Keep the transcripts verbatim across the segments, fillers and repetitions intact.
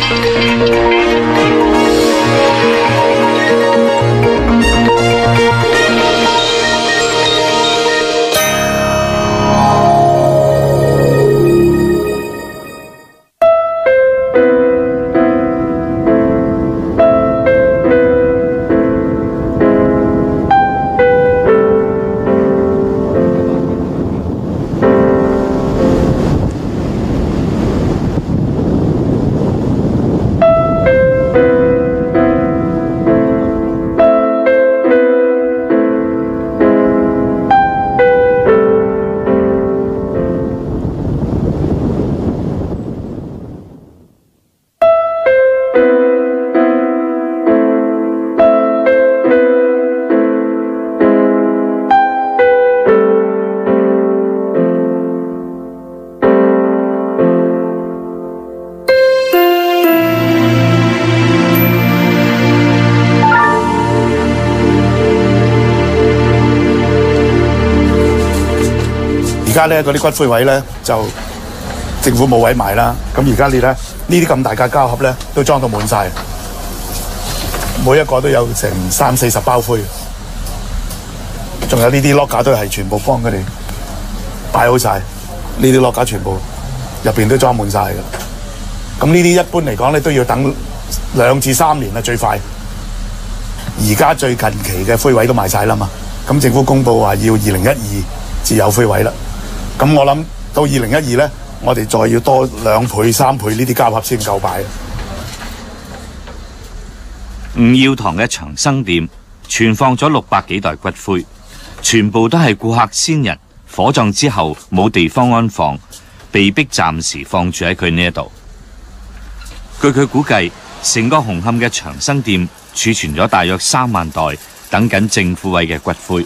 而家咧嗰啲骨灰位咧就政府冇位賣啦，咁而家你咧呢啲咁大嘅膠盒咧都裝到滿晒，每一個都有成三四十包灰，仲有呢啲 locker 都係全部幫佢哋擺好晒，呢啲 locker 全部入邊都裝滿晒㗎。咁呢啲一般嚟講咧都要等兩至三年啦最快。而家最近期嘅灰位都賣晒啦嘛，咁政府公佈話要二零一二至有灰位啦。咁我諗到二零一二咧，我哋再要多兩倍、三倍呢啲膠盒先夠擺。 吳耀堂嘅長生店存放咗六百幾袋骨灰，全部都係顧客先人火葬之後冇地方安放，被逼暫時放住喺佢呢一度。據佢估計，成個紅磡嘅長生店儲存咗大約三萬袋等緊政府位嘅骨灰。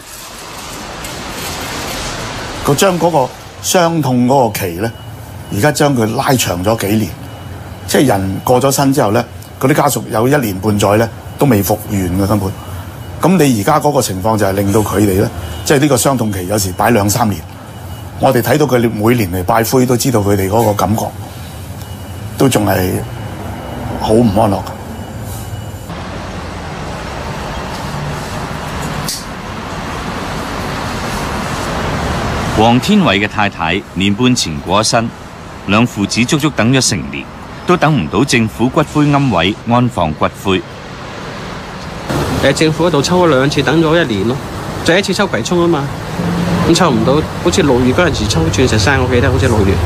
佢將嗰個傷痛嗰個期咧，而家將佢拉長咗幾年，即係人過咗身之後咧，嗰啲家屬有一年半載咧都未復原嘅根本。咁你而家嗰個情況就係令到佢哋咧，即係呢個傷痛期有時擺兩三年。我哋睇到佢哋每年嚟拜灰，都知道佢哋嗰個感覺都仲係好唔安樂。 黃天偉嘅太太年半前過咗身，兩父子足足等咗成年，都等唔到政府骨灰龕位安放骨灰。 誒，政府嗰度抽咗兩次，等咗一年咯。第一次抽葵涌啊嘛，咁抽唔到，好似六月嗰陣時抽鑽石山，我記得好似六月。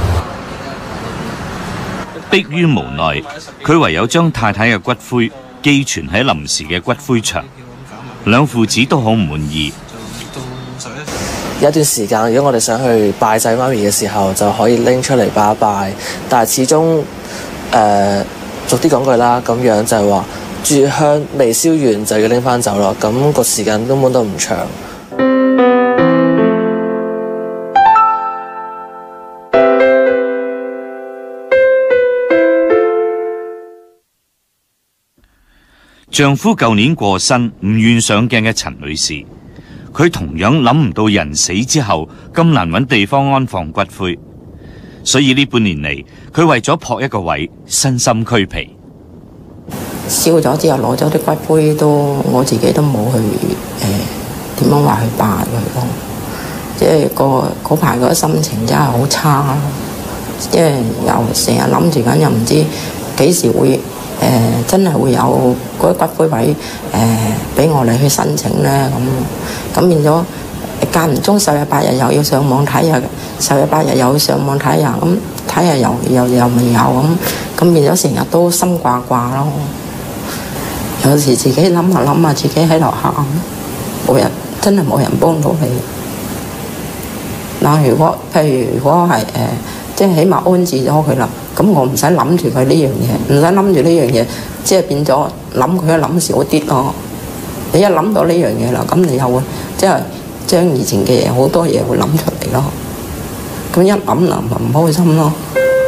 迫於無奈，佢唯有將太太嘅骨灰寄存喺臨時嘅骨灰場。兩父子都好唔滿意。 有一段時間，如果我哋想去拜祭媽咪嘅時候，就可以拎出嚟拜一拜。但係始終誒逐啲講句啦，咁樣就係話炷香未燒完就要拎翻走咯。咁個時間根本都唔長。 丈夫舊年過身，唔願上鏡嘅陳女士。佢同樣諗唔到人死之後咁難揾地方安放骨灰，所以呢半年嚟，佢為咗撲一個位，身心俱疲。 燒咗之後攞咗啲骨灰都，我自己都冇去誒點樣話去拜佢咯。即係個嗰排嗰心情真係好差咯，即係又成日諗住緊，又唔知幾時會。誒、呃、真係會有嗰啲骨灰位誒俾、呃、我哋去申請咧，咁咁變咗間唔中十日八日又要上網睇下，十日八日又要上網睇下，咁睇下又又又未有咁，咁變咗成日都心掛掛咯。有時自己諗下諗下，自己喺度喊，冇人真係冇人幫到你。嗱，如果譬如如果係誒、呃，即係起碼安置咗佢啦。咁我唔使諗住佢呢樣嘢，唔使諗住呢樣嘢，即係變咗諗佢一諗少啲咯。你一諗到呢樣嘢啦，咁你又會即係將以前嘅嘢好多嘢會諗出嚟咯。咁一諗啦，咪唔開心咯。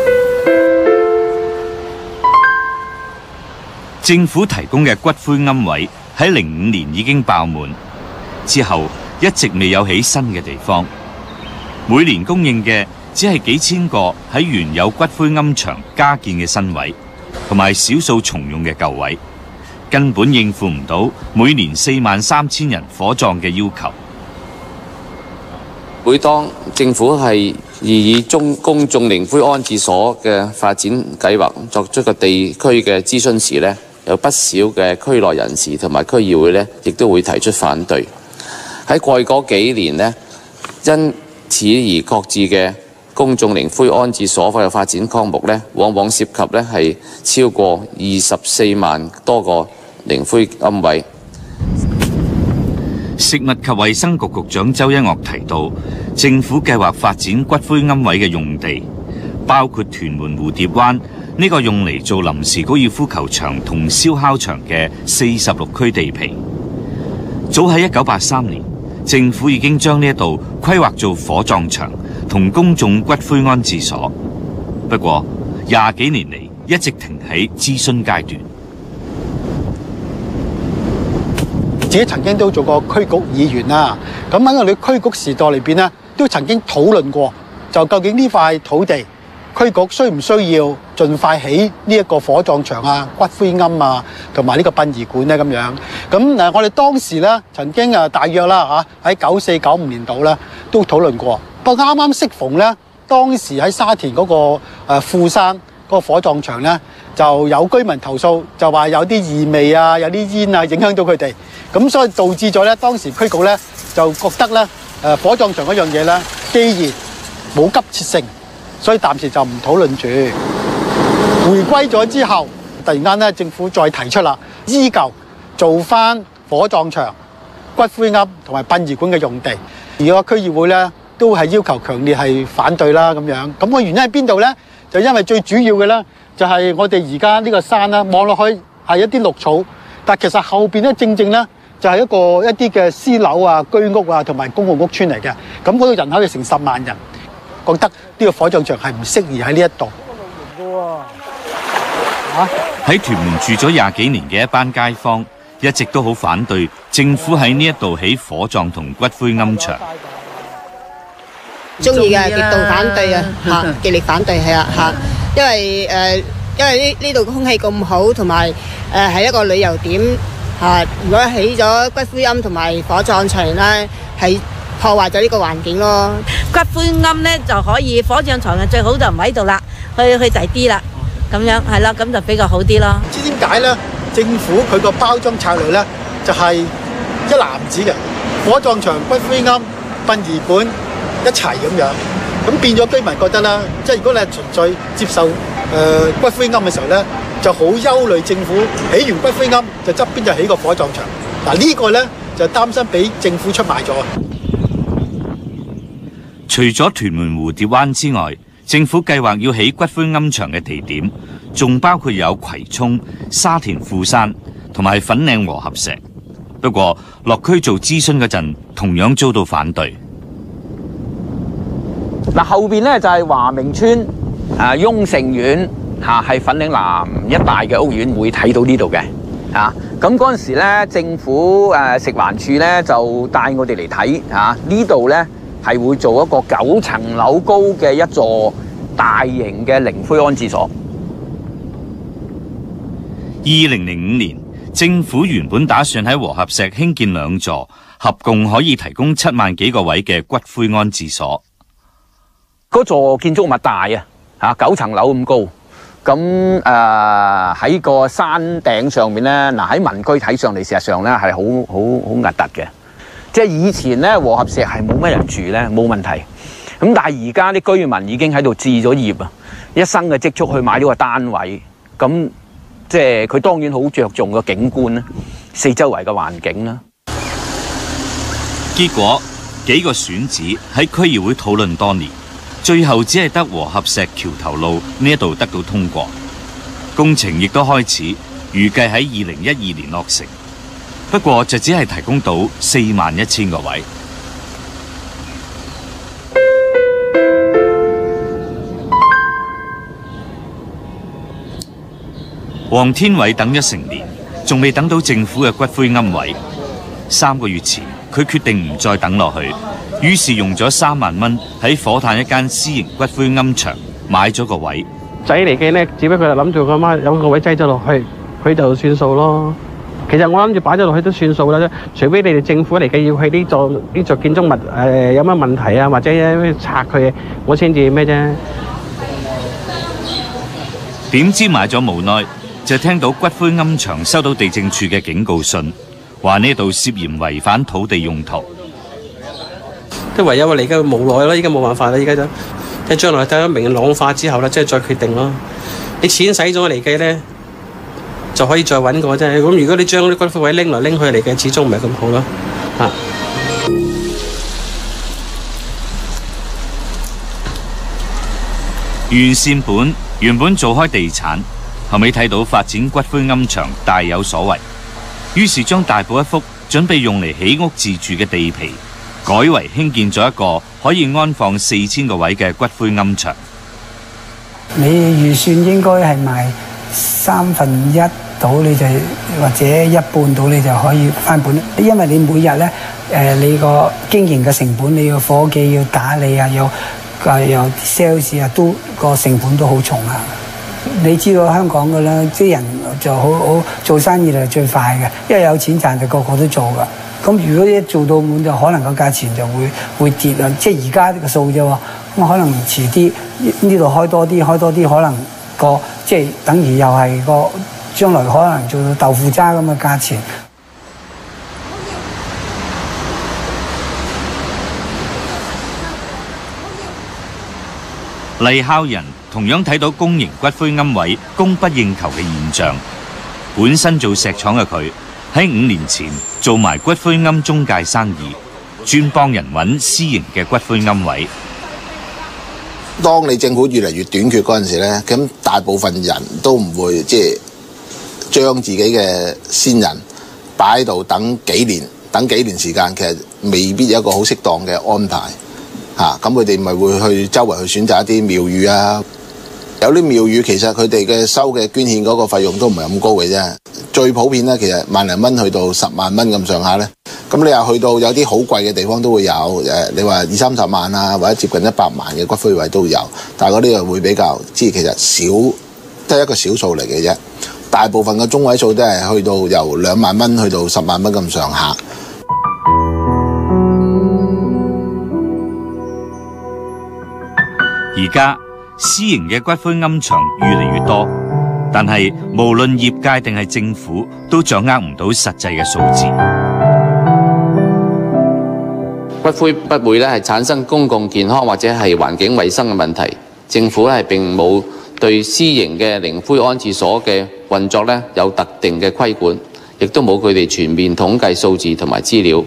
政府提供嘅骨灰龕位喺零五年已經爆滿，之後一直未有起新嘅地方，每年供應嘅只係幾千個喺原有骨灰龕場加建嘅新位， 同埋少數重用嘅舊位，根本應付唔到每年四萬三千人火葬嘅要求。 每當政府係以中公眾靈灰安置所嘅發展計劃作出個地區嘅諮詢時呢，有不少嘅區內人士同埋區議會呢，亦都會提出反對。喺過去嗰幾年呢，因此而擱置嘅公眾靈灰安置所嘅發展項目呢，往往涉及呢係超過二十四萬多個靈灰龕位。 食物及衛生局局長周一嶽提到，政府計劃發展骨灰龕位嘅用地，包括屯門蝴蝶灣呢個用嚟做臨時高爾夫球場同燒烤場嘅四十六區地皮。早喺一九八三年，政府已經將呢一度規劃做火葬場同公眾骨灰安置所，不過廿幾年嚟一直停喺諮詢階段。 自己曾經都做過區局議員啦，咁喺我哋區局時代裏邊咧，都曾經討論過，就究竟呢塊土地區局需唔需要盡快起呢一個火葬場啊、骨灰龕啊，同埋呢個殯儀館咧咁樣。咁誒，我哋當時咧曾經誒大約啦嚇喺九四九五年度咧都討論過，不過啱啱適逢咧，當時喺沙田嗰個誒富山嗰個火葬場咧，就有居民投訴，就話有啲異味啊，有啲煙啊，影響到佢哋。咁所以導致咗咧，當時區局咧就覺得咧，誒火葬場嗰樣嘢咧，既然冇急切性，所以暫時就唔討論住。回歸咗之後，突然間咧，政府再提出啦，依舊做翻火葬場、骨灰龕同埋殯儀館嘅用地。而個區議會咧都係要求強烈係反對啦咁樣。咁個原因喺邊度咧？就因為最主要嘅咧，就係我哋而家呢個山咧望落去係一啲綠草，但其實後邊咧正正咧，就係一個一啲嘅私樓啊、居屋啊同埋公共屋邨嚟嘅，咁嗰度人口係成十萬人，覺得呢個火葬場係唔適宜喺呢一度。 喺屯門住咗廿幾年嘅一班街坊，一直都好反對政府喺呢一度起火葬同骨灰龕場。 中意嘅，極度反對啊！嚇，極力反對係啊嚇，因為誒、呃，因為呢呢度空氣咁好，同埋誒係一個旅遊點。啊！如果起咗骨灰龕同埋火葬場咧，係破壞咗呢個環境咯。 骨灰龕咧就可以，火葬場嘅最好就唔喺度啦，去去第啲啦，咁樣係啦，咁就比較好啲咯。 唔知點解咧？政府佢個包裝策略咧就係一籃子嘅火葬場、骨灰龕、殯儀館一齊咁樣，咁變咗居民覺得啦，即係如果你係純粹接受誒、呃、骨灰龕嘅時候咧，就好憂慮政府起完骨灰龕就側邊就起個火葬場。嗱、這個、呢個咧就擔心俾政府出賣咗。 除咗屯門蝴蝶灣之外，政府計劃要起骨灰龕場嘅地點，仲包括有葵涌、沙田富山同埋粉嶺和合石。不過落區做諮詢嗰陣，同樣遭到反對。 嗱，後邊咧就係華明村、啊雍盛苑。嚇係粉嶺南一帶嘅屋苑會睇到呢度嘅嚇，咁嗰陣時咧，政府誒食環署咧就帶我哋嚟睇嚇，呢度咧係會做一個九層樓高嘅一座大型嘅靈灰安置所。 二零零五年，政府原本打算喺和合石興建兩座，合共可以提供七萬幾個位嘅骨灰安置所。 嗰座建築物大啊嚇，九層樓咁高。咁誒喺個山頂上面咧，嗱喺民居睇上嚟，事實上咧係好好好核突嘅。即係以前咧和合石係冇乜人住咧，冇問題。咁但係而家啲居民已經喺度置咗業啊，一生嘅積蓄去買呢個單位。咁即係佢當然好着重個景觀啦，四周圍嘅環境啦。 結果幾個選址喺區議會討論多年。最後只係得和合石橋頭路呢一度得到通過，工程亦都開始，預計喺二零一二年落成。不過就只係提供到四萬一千個位。黃天偉等咗成年，仲未等到政府嘅骨灰龕位。三個月前，佢決定唔再等落去。於是用咗三萬蚊喺火炭一間私營骨灰龕場買咗個位， 仔嚟嘅咧，只不過係諗住佢阿媽有個位擠咗落去，佢就算數咯。其實我諗住擺咗落去都算數啦，除非你哋政府嚟嘅要去呢座呢座建築物誒、呃、有乜問題啊，或者拆佢，我先至咩啫。 點知買咗無奈，就聽到骨灰龕場收到地政處嘅警告信，話呢度涉嫌違反土地用途。 即唯有我哋而家無奈咯，依家冇辦法啦，依家就即係將來睇到明朗化之後啦，即係再決定咯。你錢使咗嚟計咧，就可以再揾過啫。咁如果你將啲骨灰位拎來拎去嚟嘅，始終唔係咁好咯。嚇！ 袁善本原本做開地產，後尾睇到發展骨灰龕場大有所為，於是將大埔一幅準備用嚟起屋自住嘅地皮，改為興建咗一個可以安放四千個位嘅骨灰龕場。 你預算應該係賣三分一到，你就或者一半到，你就可以翻本。因為你每日咧，誒你個經營嘅成本，你要伙計要打理啊，有誒有 sales 啊，都個成本都好重啊。你知道香港嘅啦，啲人就好好做生意係最快嘅，因為有錢賺就個個都做噶。咁如果一做到滿，就可能個價錢就會會跌啦。即係而家呢個數啫喎，咁可能遲啲呢度開多啲，開多啲可能個即係等於又係個將來可能做到豆腐渣咁嘅價錢。 黎孝仁同樣睇到公營骨灰龕位供不應求嘅現象，本身做石廠嘅佢喺五年前做埋骨灰龕中介生意，專幫人揾私營嘅骨灰龕位。 當你政府越嚟越短缺嗰陣時咧，咁大部分人都唔會即係將自己嘅先人擺喺度等幾年，等幾年時間，其實未必有一個好適當嘅安排。嚇，咁佢哋咪會去周圍去選擇一啲廟宇啊，有啲廟宇其實佢哋嘅收嘅捐獻嗰個費用都唔係咁高嘅啫，最普遍咧其實萬零蚊去到十萬蚊咁上下咧，咁你又去到有啲好貴嘅地方都會有，誒你話二三十萬啊，或者接近一百萬嘅骨灰位都有，但係嗰啲又會比較，即係其實少，都係一個少數嚟嘅啫，大部分嘅中位數都係去到由兩萬蚊去到十萬蚊咁上下。 而家私營嘅骨灰龕場越嚟越多，但係無論業界定係政府都掌握唔到實際嘅數字。 骨灰不會咧係產生公共健康或者係環境衛生嘅問題，政府咧係並冇對私營嘅靈灰安置所嘅運作咧有特定嘅規管，亦都冇佢哋全面統計數字同埋資料。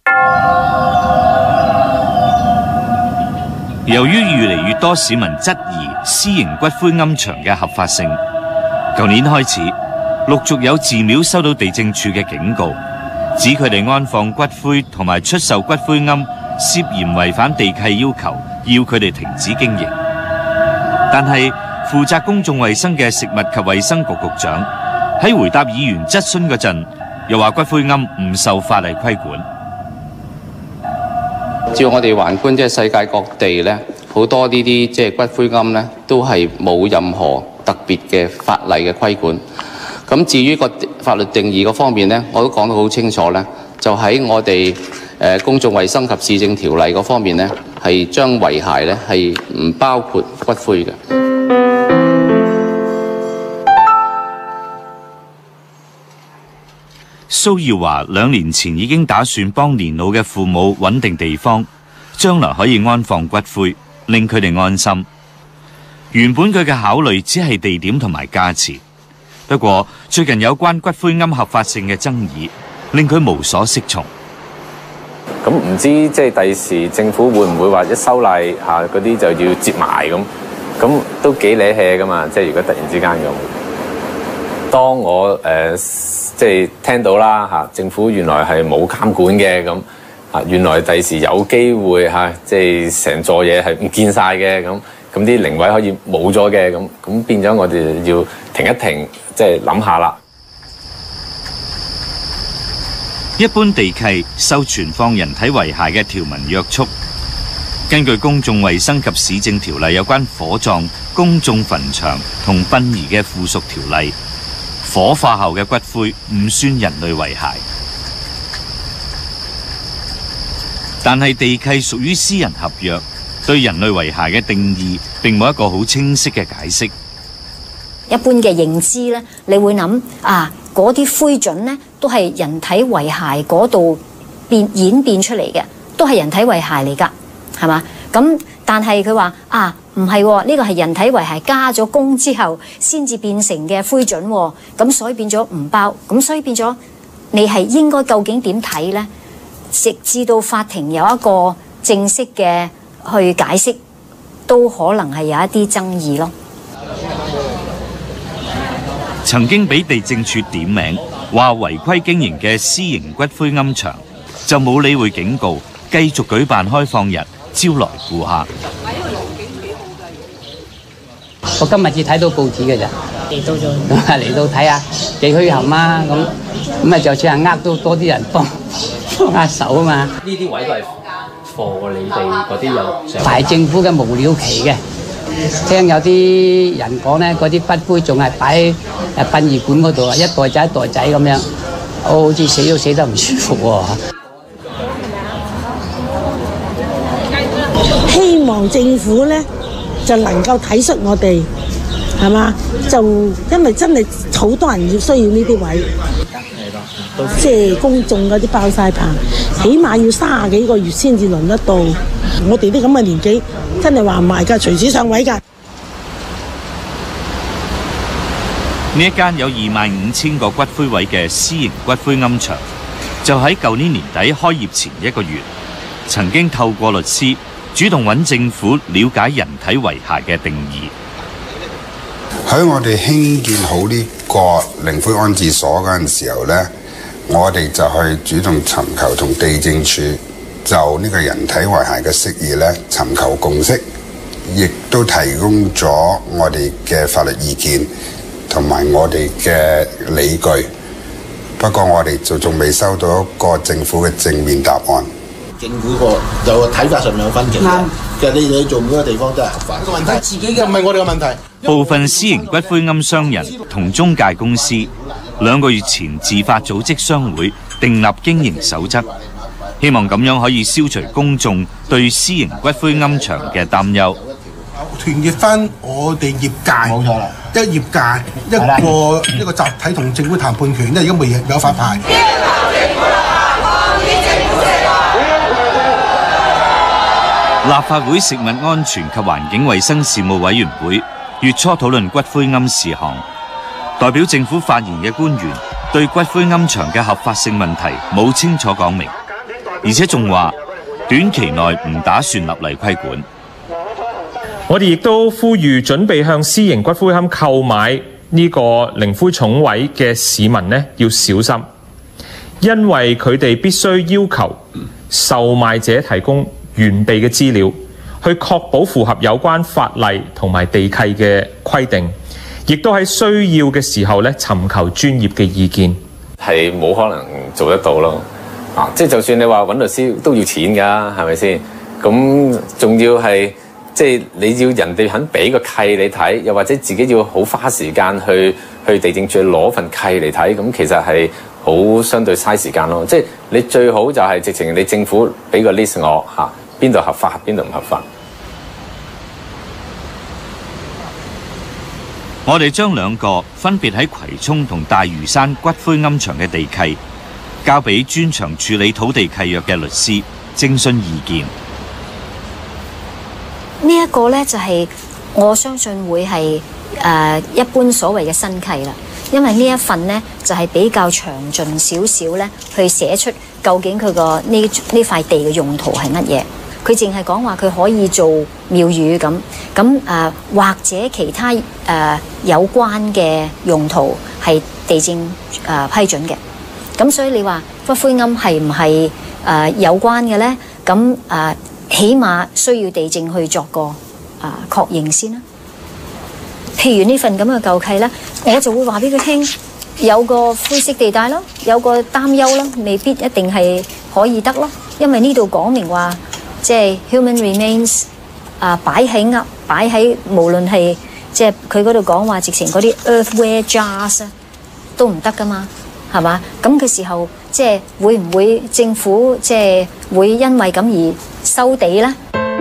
由於越嚟越多市民質疑私營骨灰龕場嘅合法性，舊年開始陸續有寺廟收到地政處嘅警告，指佢哋安放骨灰同埋出售骨灰龕涉嫌違反地契要求，要佢哋停止經營。但係負責公眾衛生嘅食物及衛生局局長喺回答議員質詢嗰陣，又話骨灰龕唔受法例規管。 照我哋環觀即係世界各地咧，好多呢啲即係骨灰龕咧，都係冇任何特別嘅法例嘅規管。咁至於個法律定義嗰方面咧，我都講得好清楚咧，就喺我哋誒公眾衛生及市政條例嗰方面咧，係將遺骸咧係唔包括骨灰嘅。 蘇耀華兩年前已經打算幫年老嘅父母揾定地方，將來可以安放骨灰，令佢哋安心。原本佢嘅考慮只係地點同埋價錢，不過最近有關骨灰龕合法性嘅爭議，令佢無所適從。 咁唔知即係第時政府會唔會話一修例嚇嗰啲就要接埋咁，咁都幾理氣噶嘛？即係如果突然之間咁。當我誒、呃、即係聽到啦嚇，政府原來係冇監管嘅咁啊，原來第時有機會嚇，即係成座嘢係唔見晒嘅咁，咁啲靈位可以冇咗嘅咁，咁變咗我哋要停一停，即係諗下啦。 一般地契受存放人體遺骸嘅條文約束， 根據公眾衛生及市政條例有關火葬、公眾墳場同殯儀嘅附屬條例，火化後嘅骨灰唔算人類遺骸。但係地契屬於私人合約，對人類遺骸嘅定義並冇一個好清晰嘅解釋。 一般嘅認知呢，你會諗啊，嗰啲灰燼呢都係人體遺骸嗰度變演變出嚟嘅，都係人體遺骸嚟㗎，係嘛？咁但係佢話啊，唔係喎，呢個係人體遺骸加咗工之後先至變成嘅灰燼喎，咁所以變咗唔包，咁所以變咗你係應該究竟點睇呢？直至到法庭有一個正式嘅去解釋，都可能係有一啲爭議咯。 曾經俾地政處點名話違規經營嘅私營骨灰龕場，就冇理會警告，繼續舉辦開放日，招來顧客。 我今日至睇到報紙嘅咋，嚟到咗嚟到睇下幾墟冚啊，咁咁啊，就算係呃都多啲人幫幫下手啊嘛。 呢啲位都係貨你哋嗰啲有排政府嘅無了期嘅。聽有啲人講咧，嗰啲骨灰仲係擺喺誒殯儀館嗰度啊，一袋仔一袋仔咁樣，我好似死都死得唔舒服喎。希望政府咧就能夠體恤我哋，係嘛？就因為真係好多人要需要呢啲位，即係公眾嗰啲爆晒棚，起碼要三十幾個月先至輪得到。我哋啲咁嘅年紀，真係話唔埋㗎，隨時上位㗎。 呢一間有二萬五千個骨灰位嘅私營骨灰龕場，就喺舊年年底開業前一個月，曾經透過律師主動揾政府了解人體遺骸嘅定義。 喺我哋興建好呢個靈灰安置所嗰陣時候呢，我哋就去主動尋求同地政處就呢個人體遺骸嘅釋義呢尋求共識，亦都提供咗我哋嘅法律意見同埋我哋嘅理據。不過我哋就仲未收到一個政府嘅正面答案。 政府個有個睇法上面有分歧嘅，其實你哋做每個地方都係合法。個問題自己嘅唔係我哋嘅問題。 部分私營骨灰龕商人同中介公司兩個月前自發組織商會，訂立經營守則，希望咁樣可以消除公眾對私營骨灰龕場嘅擔憂。 團結翻我哋業界，冇錯啦，一業界一個一個集體同政府談判權，因為而家未有發牌。 立法會食物安全及環境衛生事務委員會月初討論骨灰龕事項，代表政府發言嘅官員對骨灰龕場嘅合法性問題冇清楚講明，而且仲話短期內唔打算立例規管。 我哋亦都呼籲準備向私營骨灰龕購買呢個靈灰重位嘅市民呢，要小心，因為佢哋必須要求售賣者提供完備嘅資料，去確保符合有關法例同埋地契嘅規定，亦都喺需要嘅時候咧尋求專業嘅意見。 係冇可能做得到咯，啊！即係就算你話揾律師都要錢㗎，係咪先？咁仲要係即係你要人哋肯俾個契你睇，又或者自己要好花時間去去地政處攞份契嚟睇，咁其實係好相對嘥時間咯。即係你最好就係直情你政府俾個 list 我嚇。邊度合法，邊度唔合法？ 我哋將兩個分別喺葵涌同大嶼山骨灰龕場嘅地契，交俾專長處理土地契約嘅律師徵詢意見。 呢一個呢，就係我相信會係誒一般所謂嘅新契啦，因為呢一份呢，就係比較詳盡少少呢，去寫出究竟佢個呢呢塊地嘅用途係乜嘢。佢淨係講話佢可以做廟宇咁，咁誒或者其他誒、呃、有關嘅用途係地政誒、呃、批准嘅。咁所以你話骨灰龕係唔係誒有關嘅咧？咁誒、呃、起碼需要地政去作個誒、呃、確認先啦。譬如呢份咁嘅舊契咧，我就會話俾佢聽，有個灰色地帶咯，有個擔憂咯，未必一定係可以得咯，因為呢度講明話。 即係 human remains 啊，擺喺噏擺喺無論係即係佢嗰度講話，直情嗰啲 earthware jars 都唔得噶嘛，係嘛？咁嘅時候，即係會唔會政府即係會因為咁而收地咧？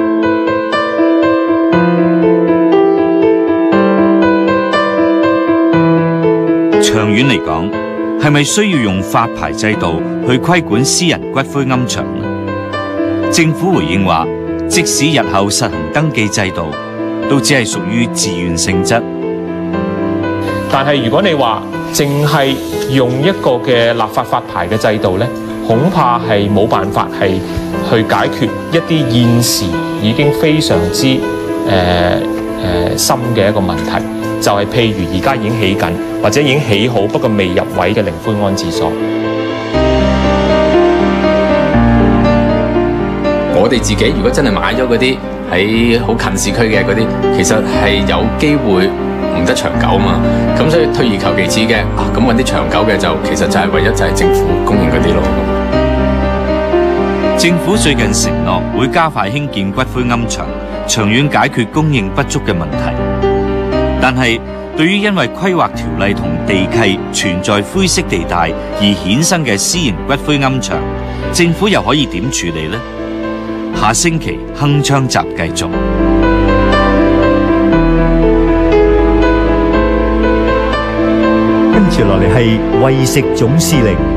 長遠嚟講，係咪需要用發牌制度去規管私人骨灰龕場呢？政府回應話，即使日後實行登記制度，都只係屬於自願性質。 但係如果你話淨係用一個嘅立法發牌嘅制度呢，恐怕係冇辦法係去解決一啲現時已經非常之誒誒、呃呃、深嘅一個問題，就係、是、譬如而家已經起緊或者已經起好不過未入位嘅靈灰安置所。 我哋自己如果真係買咗嗰啲喺好近市區嘅嗰啲，其實係有機會唔得長久啊嘛。咁所以退而求其次嘅啊，咁揾啲長久嘅就其實就係唯一就係政府供應嗰啲咯。 政府最近承諾會加快興建骨灰龕場，長遠解決供應不足嘅問題。但係對於因為規劃條例同地契存在灰色地帶而衍生嘅私營骨灰龕場，政府又可以點處理呢？下星期鏗鏘集繼續。 跟住落嚟係餵食總司令。